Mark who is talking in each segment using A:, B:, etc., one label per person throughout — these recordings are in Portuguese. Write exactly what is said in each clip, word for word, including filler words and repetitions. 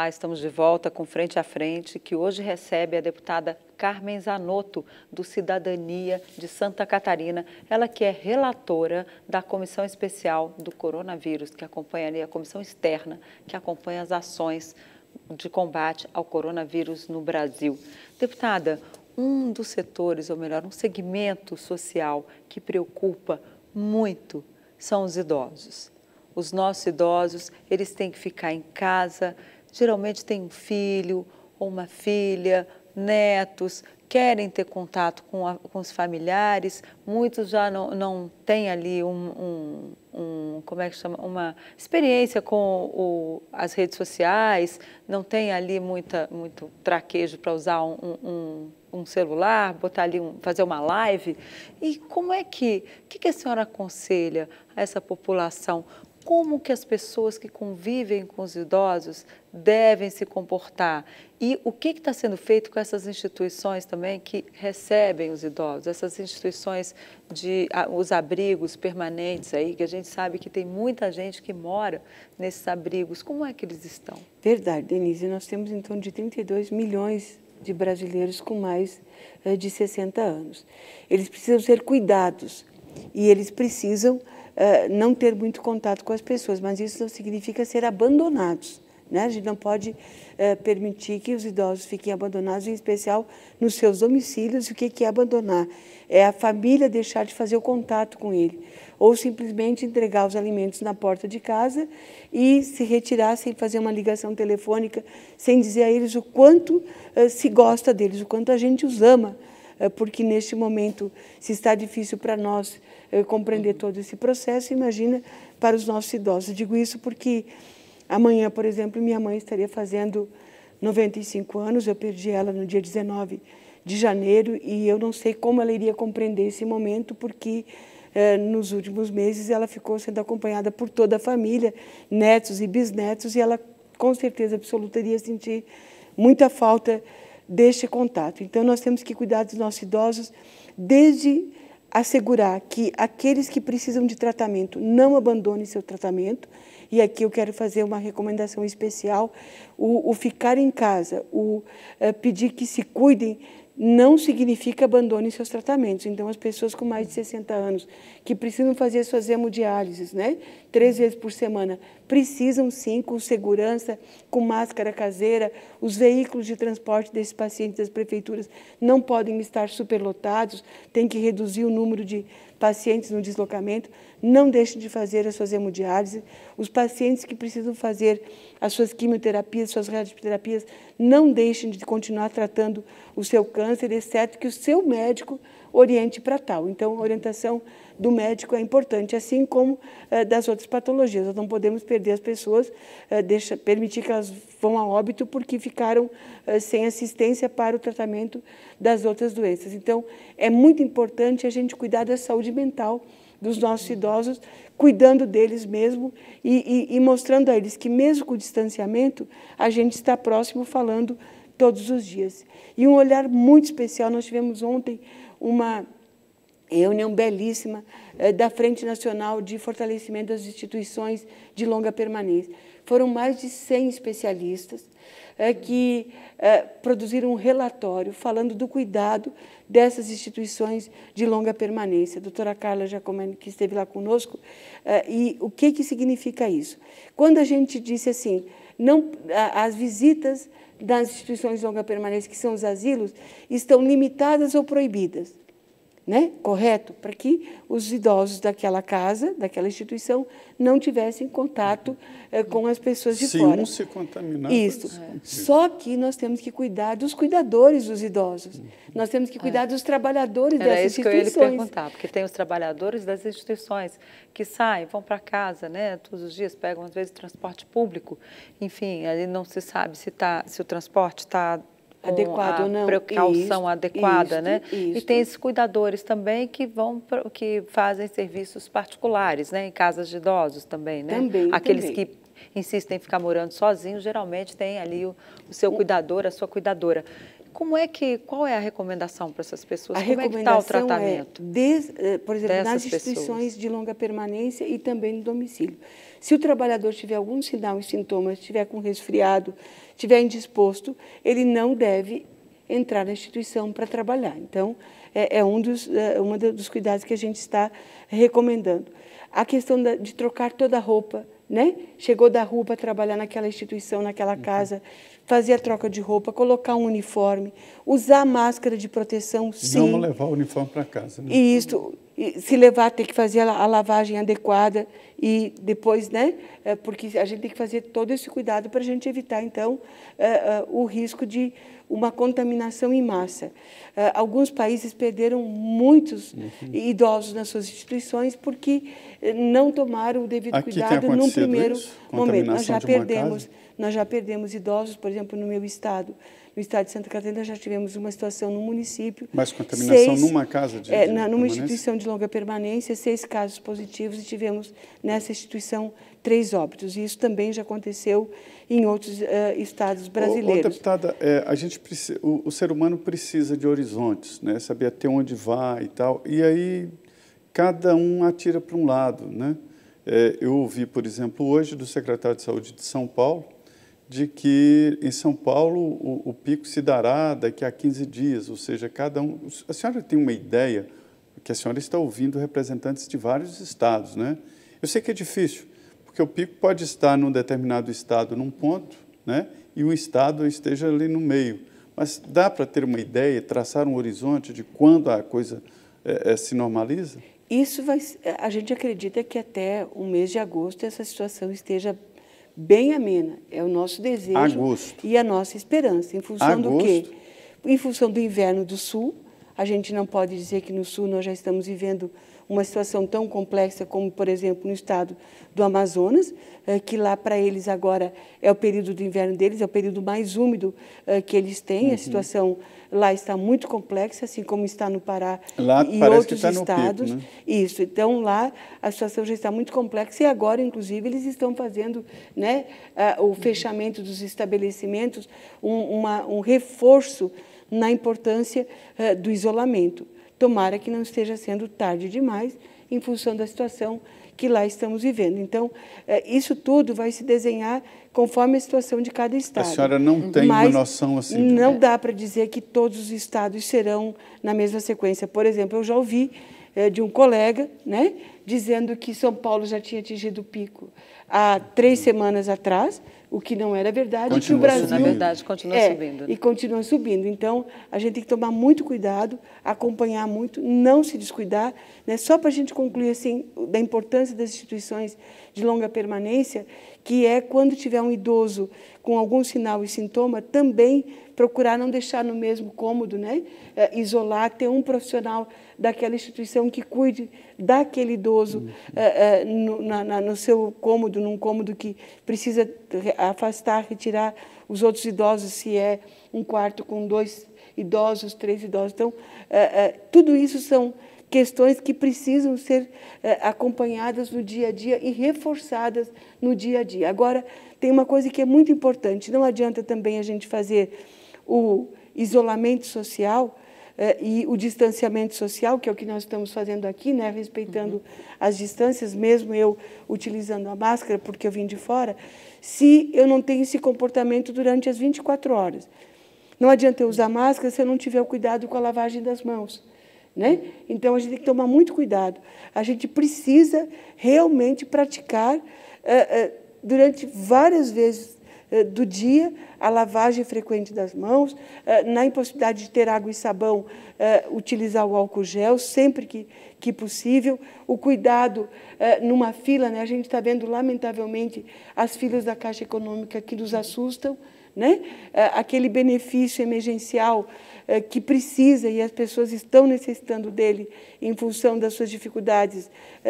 A: Olá, estamos de volta com Frente a Frente, que hoje recebe a deputada Carmen Zanotto, do Cidadania de Santa Catarina, ela que é relatora da Comissão Especial do Coronavírus, que acompanha ali a comissão externa, que acompanha as ações de combate ao coronavírus no Brasil. Deputada, um dos setores, ou melhor, um segmento social que preocupa muito são os idosos. Os nossos idosos, eles têm que ficar em casa, geralmente têm um filho ou uma filha, netos, querem ter contato com, a, com os familiares, muitos já não, não têm ali um, um, um, como é que chama? Uma experiência com o, as redes sociais, não tem ali muita, muito traquejo para usar um, um, um celular, botar ali, um, fazer uma live. E como é que, o que, que a senhora aconselha a essa população? Como que as pessoas que convivem com os idosos devem se comportar? E o que está sendo feito com essas instituições também que recebem os idosos? Essas instituições, de os abrigos permanentes aí, que a gente sabe que tem muita gente que mora nesses abrigos. Como é que eles estão?
B: Verdade, Denise. Nós temos em torno de trinta e dois milhões de brasileiros com mais de sessenta anos. Eles precisam ser cuidados e eles precisam Uh, não ter muito contato com as pessoas, mas isso não significa ser abandonados, né? A gente não pode uh, permitir que os idosos fiquem abandonados, em especial nos seus domicílios. O que, que é abandonar? É a família deixar de fazer o contato com ele, ou simplesmente entregar os alimentos na porta de casa e se retirar sem fazer uma ligação telefônica, sem dizer a eles o quanto uh, se gosta deles, o quanto a gente os ama, uh, porque neste momento, se está difícil para nós compreender todo esse processo, imagina para os nossos idosos. Eu digo isso porque amanhã, por exemplo, minha mãe estaria fazendo noventa e cinco anos, eu perdi ela no dia dezenove de janeiro e eu não sei como ela iria compreender esse momento, porque eh, nos últimos meses ela ficou sendo acompanhada por toda a família, netos e bisnetos, e ela com certeza absoluta iria sentir muita falta deste contato. Então nós temos que cuidar dos nossos idosos desde assegurar que aqueles que precisam de tratamento não abandonem seu tratamento, e aqui eu quero fazer uma recomendação especial, o, o ficar em casa, o uh, pedir que se cuidem, não significa abandonem seus tratamentos. Então, as pessoas com mais de sessenta anos, que precisam fazer suas hemodiálises, né, três vezes por semana, precisam sim, com segurança, com máscara caseira. Os veículos de transporte desses pacientes das prefeituras não podem estar superlotados, tem que reduzir o número de pacientes no deslocamento. Não deixem de fazer as suas hemodiálises. Os pacientes que precisam fazer as suas quimioterapias, suas radioterapias, não deixem de continuar tratando o seu câncer, exceto que o seu médico oriente para tal. Então, a orientação do médico é importante, assim como uh, das outras patologias. Nós não podemos perder as pessoas, uh, deixa, permitir que elas vão a óbito porque ficaram uh, sem assistência para o tratamento das outras doenças. Então, é muito importante a gente cuidar da saúde mental dos nossos idosos, cuidando deles mesmo e, e, e mostrando a eles que, mesmo com o distanciamento, a gente está próximo, falando todos os dias. E um olhar muito especial, nós tivemos ontem uma reunião belíssima eh, da Frente Nacional de Fortalecimento das Instituições de Longa Permanência. Foram mais de cem especialistas eh, que eh, produziram um relatório falando do cuidado dessas instituições de longa permanência. A doutora Carla Giacomelli, que esteve lá conosco, eh, e o que, que significa isso? Quando a gente disse assim, não, as visitas das instituições de longa permanência, que são os asilos, estão limitadas ou proibidas. Né? Correto? Para que os idosos daquela casa, daquela instituição, não tivessem contato eh, com as pessoas de
C: se
B: fora.
C: Se um se contaminar...
B: Isso. É. Só que nós temos que cuidar dos cuidadores dos idosos. Nós temos que cuidar é. dos trabalhadores
A: Era
B: dessas
A: isso
B: instituições.
A: Que eu ia lhe perguntar, porque tem os trabalhadores das instituições que saem, vão para casa, né, todos os dias, pegam, às vezes, transporte público. Enfim, ali não se sabe se, tá, se o transporte está...
B: adequado ou não,
A: precaução
B: isto,
A: adequada,
B: isto,
A: né?
B: Isto.
A: E tem esses cuidadores também que vão que fazem serviços particulares, né? Em casas de idosos também, né?
B: Também,
A: Aqueles
B: também.
A: que insistem em ficar morando sozinhos, geralmente tem ali o, o seu cuidador, a sua cuidadora. Como é que, qual é a recomendação para essas pessoas?
B: A
A: Como é que está o tratamento?
B: É, des, por exemplo, nas instituições pessoas? de longa permanência e também no domicílio. Se o trabalhador tiver algum sinal e sintomas, estiver com resfriado, estiver indisposto, ele não deve entrar na instituição para trabalhar. Então, é, é um dos, é um dos cuidados que a gente está recomendando. A questão da, de trocar toda a roupa, né? Chegou da rua para trabalhar naquela instituição, naquela casa, fazer a troca de roupa, colocar um uniforme, usar máscara de proteção, sim.
C: Não levar o uniforme para casa. Né?
B: E isso, se levar, ter que fazer a lavagem adequada e depois, né? Porque a gente tem que fazer todo esse cuidado para a gente evitar, então, o risco de uma contaminação em massa. Alguns países perderam muitos uhum. idosos nas suas instituições porque não tomaram o devido
C: Aqui
B: cuidado num primeiro
C: isso?
B: momento. Nós já perdemos, nós já perdemos idosos, por exemplo, no meu estado. No estado de Santa Catarina, já tivemos uma situação no município.
C: Mas contaminação
B: seis,
C: numa casa de,
B: é,
C: de
B: na, Numa instituição de longa permanência, seis casos positivos e tivemos nessa instituição três óbitos. E isso também já aconteceu em outros uh, estados brasileiros.
C: Ô, ô, deputada, é, a gente precisa, o, o ser humano precisa de horizontes, né? Saber até onde vai e tal. E aí cada um atira para um lado, né? É, eu ouvi, por exemplo, hoje do secretário de Saúde de São Paulo, de que em São Paulo o, o pico se dará daqui a quinze dias, ou seja, cada um... A senhora tem uma ideia, que a senhora está ouvindo representantes de vários estados, né? Eu sei que é difícil, porque o pico pode estar num determinado estado num ponto, né? E o estado esteja ali no meio. Mas dá para ter uma ideia, traçar um horizonte de quando a coisa é, é, se normaliza?
B: Isso vai... A gente acredita que até o mês de agosto essa situação esteja bem amena, é o nosso desejo
C: agosto.
B: E a nossa esperança. Em função
C: agosto.
B: do quê? Em função do inverno do sul, a gente não pode dizer que no sul nós já estamos vivendo uma situação tão complexa como, por exemplo, no estado do Amazonas, que lá para eles agora é o período do inverno deles, é o período mais úmido que eles têm, uhum. A situação lá está muito complexa, assim como está no Pará
C: lá
B: e
C: parece
B: outros
C: que está
B: estados.
C: No pico, né?
B: Isso, então lá a situação já está muito complexa e agora, inclusive, eles estão fazendo, né, o fechamento dos estabelecimentos, um, uma, um reforço na importância uh, do isolamento. Tomara que não esteja sendo tarde demais em função da situação que lá estamos vivendo. Então, uh, isso tudo vai se desenhar conforme a situação de cada estado.
C: A senhora não tem
B: Mas
C: uma noção assim? De...
B: Não dá para dizer que todos os estados serão na mesma sequência. Por exemplo, eu já ouvi uh, de um colega, né, dizendo que São Paulo já tinha atingido o pico há três semanas atrás, o que não era verdade,
C: continua
B: que o Brasil...
A: Na verdade, continua
B: é,
A: subindo. Né?
B: E continua subindo. Então, a gente tem que tomar muito cuidado, acompanhar muito, não se descuidar. Né? Só para a gente concluir assim, da importância das instituições de longa permanência, que é quando tiver um idoso com algum sinal e sintoma, também procurar não deixar no mesmo cômodo, né? É, isolar, ter um profissional daquela instituição que cuide daquele idoso uhum. é, é, no, na, no seu cômodo, num cômodo que precisa afastar, retirar os outros idosos, se é um quarto com dois idosos, três idosos. Então, é, é, tudo isso são questões que precisam ser é, acompanhadas no dia a dia e reforçadas no dia a dia. Agora, tem uma coisa que é muito importante, não adianta também a gente fazer o isolamento social eh, e o distanciamento social, que é o que nós estamos fazendo aqui, né, respeitando uhum. as distâncias, mesmo eu utilizando a máscara, porque eu vim de fora, se eu não tenho esse comportamento durante as vinte e quatro horas. Não adianta eu usar máscara se eu não tiver o cuidado com a lavagem das mãos. Né? Então, a gente tem que tomar muito cuidado. A gente precisa realmente praticar, eh, eh, durante várias vezes do dia, a lavagem frequente das mãos, na impossibilidade de ter água e sabão, utilizar o álcool gel sempre que, que possível, o cuidado numa fila, né? A gente está vendo, lamentavelmente, as filas da Caixa Econômica que nos assustam, né? Aquele benefício emergencial que precisa e as pessoas estão necessitando dele em função das suas dificuldades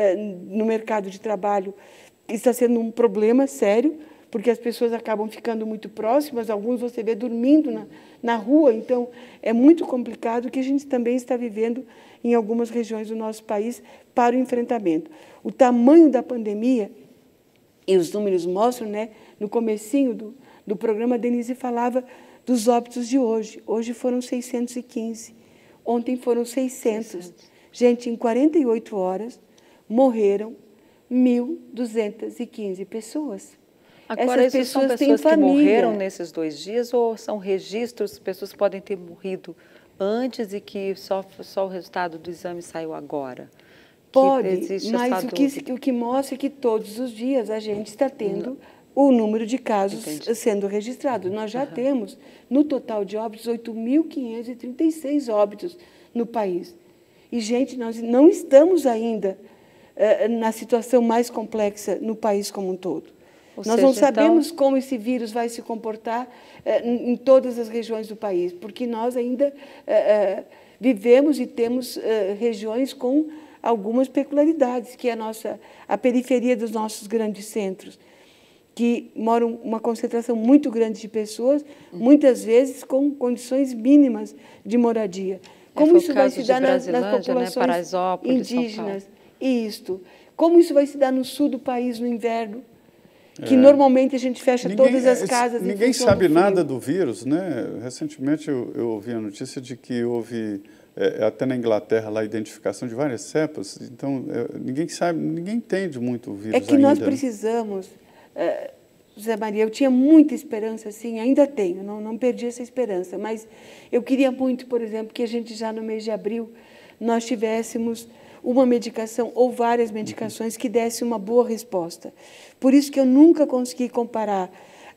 B: no mercado de trabalho, está sendo um problema sério, porque as pessoas acabam ficando muito próximas, alguns você vê dormindo na, na rua, então é muito complicado, que a gente também está vivendo em algumas regiões do nosso país para o enfrentamento. O tamanho da pandemia, e os números mostram, né, no comecinho do, do programa, a Denise falava dos óbitos de hoje. Hoje foram seiscentos e quinze, ontem foram seiscentos. seiscentos. Gente, em quarenta e oito horas morreram mil duzentas e quinze pessoas.
A: Agora,
B: Essas
A: pessoas são pessoas que morreram nesses dois dias ou são registros, pessoas que podem ter morrido antes e que só, só o resultado do exame saiu agora?
B: Pode, mas o que, o que mostra é que todos os dias a gente está tendo Não. o número de casos Entendi. sendo registrados. Nós já uhum. temos, no total de óbitos, oito mil quinhentos e trinta e seis óbitos no país. E, gente, nós não estamos ainda uh, na situação mais complexa no país como um todo. Ou Nós seja, não sabemos então... como esse vírus vai se comportar uh, em todas as regiões do país, porque nós ainda uh, uh, vivemos e temos uh, regiões com algumas peculiaridades, que é a, nossa, a periferia dos nossos grandes centros, que moram uma concentração muito grande de pessoas, muitas vezes com condições mínimas de moradia. Como é, isso vai se dar nas, nas populações né? indígenas? Isto. Como isso vai se dar no sul do país no inverno? Que é. normalmente a gente fecha ninguém, todas as casas.
C: Ninguém sabe do nada do vírus, né? Recentemente eu, eu ouvi a notícia de que houve, é, até na Inglaterra, lá, a identificação de várias cepas. Então, é, ninguém sabe, ninguém entende muito o vírus
B: É que
C: ainda.
B: nós precisamos, é, José Maria, eu tinha muita esperança, sim, ainda tenho, não, não perdi essa esperança, mas eu queria muito, por exemplo, que a gente já no mês de abril nós tivéssemos uma medicação ou várias medicações que desse uma boa resposta. Por isso que eu nunca consegui comparar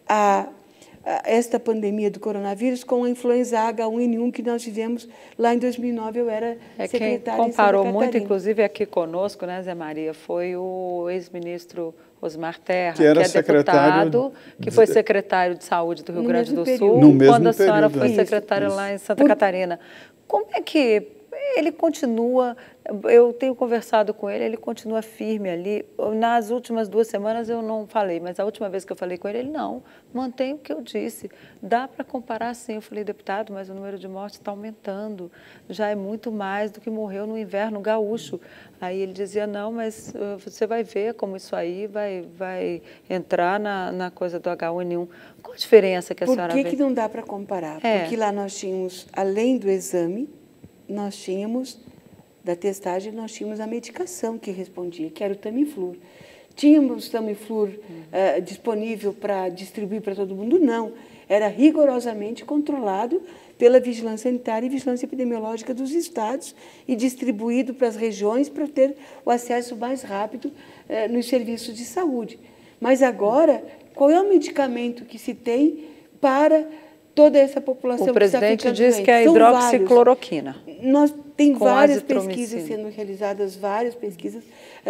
B: a, a esta pandemia do coronavírus com a influenza H um N um que nós vivemos lá em dois mil e nove. Eu era
A: é
B: secretária
A: quem comparou muito, inclusive aqui conosco, né, Zé Maria, foi o ex-ministro Osmar Terra,
C: que, era
A: que é deputado, que foi secretário de Saúde do Rio no Grande do Sul, no mesmo quando a senhora período, foi secretária isso, lá em Santa Por... Catarina. Como é que ele continua, eu tenho conversado com ele, ele continua firme ali. Nas últimas duas semanas eu não falei, mas a última vez que eu falei com ele, ele não, mantém o que eu disse. Dá para comparar sim, eu falei, deputado, mas o número de mortes está aumentando, já é muito mais do que morreu no inverno gaúcho. Aí ele dizia, não, mas uh, você vai ver como isso aí vai, vai entrar na, na coisa do H um N um. Qual a diferença que a
B: Por
A: senhora
B: que
A: vê?
B: Por que não dá para comparar? É. Porque lá nós tínhamos, além do exame, nós tínhamos, da testagem, nós tínhamos a medicação que respondia, que era o Tamiflu. Tínhamos Tamiflu uh, disponível para distribuir para todo mundo? Não. Era rigorosamente controlado pela vigilância sanitária e vigilância epidemiológica dos estados e distribuído para as regiões para ter o acesso mais rápido uh, nos serviços de saúde. Mas agora, qual é o medicamento que se tem para toda essa população?
A: O presidente
B: que está
A: diz
B: doente?
A: que é a hidroxicloroquina.
B: Nós tem várias pesquisas sendo realizadas, várias pesquisas.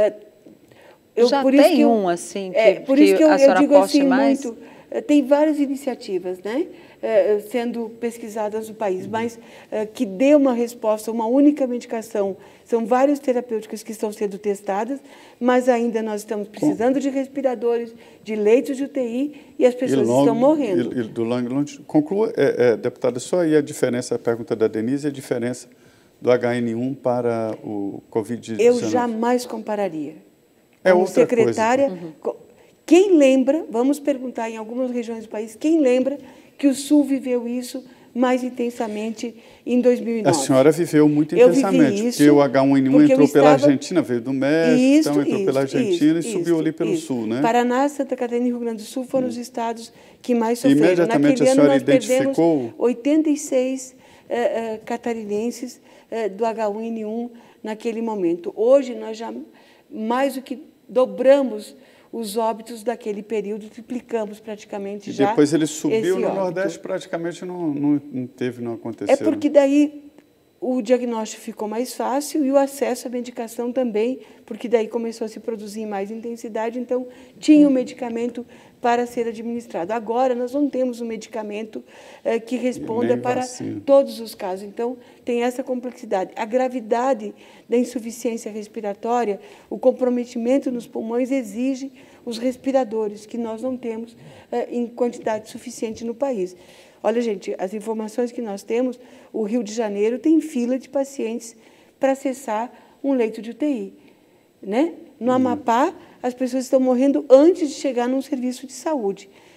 A: Eu, Já por tem isso que eu, um assim que,
B: é, por que, isso que eu,
A: a senhora
B: eu digo
A: poste
B: assim
A: mais?
B: Muito, tem várias iniciativas, né, sendo pesquisadas no país, mas que dê uma resposta, uma única medicação. São várias terapêuticas que estão sendo testadas, mas ainda nós estamos precisando de respiradores, de leitos de U T I e as pessoas e long, estão morrendo.
C: E, e do long, long, conclua, é, é, deputada, só aí a diferença, a pergunta da Denise, a diferença do H N um para o Covid dezenove.
B: Eu jamais compararia.
C: É
B: Como
C: outra
B: secretária,
C: coisa.
B: Uhum. Quem lembra, vamos perguntar em algumas regiões do país, quem lembra que o Sul viveu isso mais intensamente em dois mil e nove?
C: A senhora viveu muito
B: Eu
C: intensamente,
B: vivi isso
C: porque o H um N um entrou
B: estava...
C: pela Argentina, veio do México,
B: isso,
C: então entrou
B: isso,
C: pela Argentina
B: isso,
C: e subiu
B: isso,
C: ali pelo
B: isso.
C: Sul, né?
B: Paraná, Santa Catarina e Rio Grande do Sul foram hum. os estados que mais sofreram.
C: Imediatamente
B: Naquele
C: a senhora
B: ano, nós
C: identificou...
B: perdemos oitenta e seis uh, uh, catarinenses uh, do H um N um naquele momento. Hoje, nós já mais do que dobramos os óbitos daquele período, triplicamos praticamente
C: e
B: já.
C: E depois ele subiu no
B: óbito.
C: Nordeste, praticamente não, não, não teve, não aconteceu.
B: É porque daí o diagnóstico ficou mais fácil e o acesso à medicação também, porque daí começou a se produzir em mais intensidade, então tinha o um medicamento para ser administrado. Agora nós não temos um medicamento eh, que responda para todos os casos, então tem essa complexidade. A gravidade da insuficiência respiratória, o comprometimento nos pulmões exige os respiradores, que nós não temos eh, em quantidade suficiente no país. Olha, gente, as informações que nós temos, o Rio de Janeiro tem fila de pacientes para acessar um leito de U T I. Né? No Amapá, as pessoas estão morrendo antes de chegar num serviço de saúde.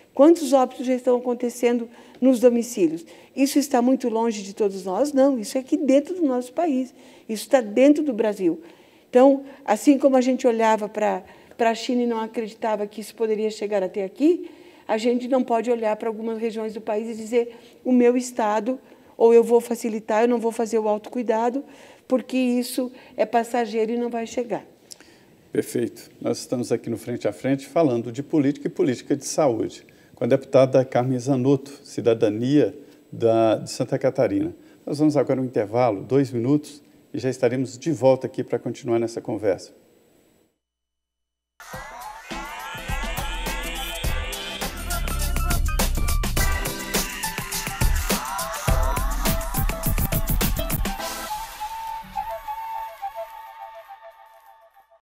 B: Quantos óbitos já estão acontecendo nos domicílios? Isso está muito longe de todos nós? Não, isso é aqui dentro do nosso país, isso está dentro do Brasil. Então, assim como a gente olhava para a China e não acreditava que isso poderia chegar até aqui, a gente não pode olhar para algumas regiões do país e dizer o meu estado, ou eu vou facilitar, eu não vou fazer o autocuidado, porque isso é passageiro e não vai chegar.
C: Perfeito. Nós estamos aqui no Frente a Frente falando de política e política de saúde, com a deputada Carmen Zanotto, Cidadania da, de Santa Catarina. Nós vamos agora um intervalo, dois minutos, e já estaremos de volta aqui para continuar nessa conversa.